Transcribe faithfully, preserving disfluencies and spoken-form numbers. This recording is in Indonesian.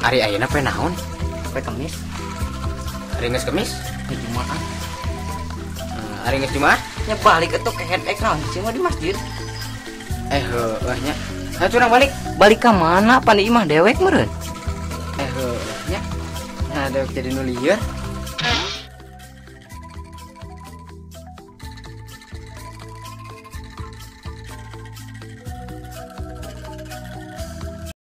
Ari ayeuna poe naon? Poe Kamis. Ari geus Kemis? Di Jumaah. Hmm, ari geus Jumaah? Ya balik atuh ke head naon sih mah di masjid. Eh heueuh nya. Nah, curang balik. Balik ka mana? Pan di imah dewek meureun. Eh heueuh nya. Nah, dewek jadi nu lieur.